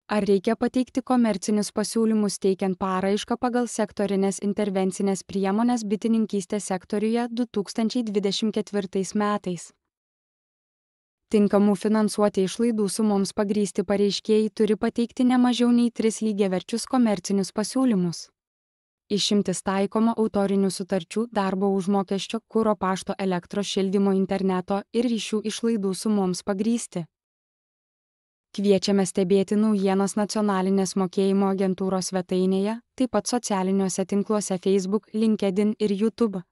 Ar reikia pateikti komercinius pasiūlymus teikiant paraišką pagal sektorinės intervencinės priemonės bitininkystės sektoriuje 2024 metais? Tinkamų finansuoti išlaidų sumoms pagrįsti pareiškėjai turi pateikti ne mažiau nei 3 lygiaverčius komercinius pasiūlymus. Išimtis taikoma autorinių sutarčių, darbo užmokesčio, kuro, pašto, elektros, šildymo, interneto ir ryšių išlaidų sumoms pagrįsti. Kviečiame stebėti naujienas nacionalinės mokėjimo agentūros svetainėje, taip pat socialiniuose tinkluose Facebook, LinkedIn ir YouTube.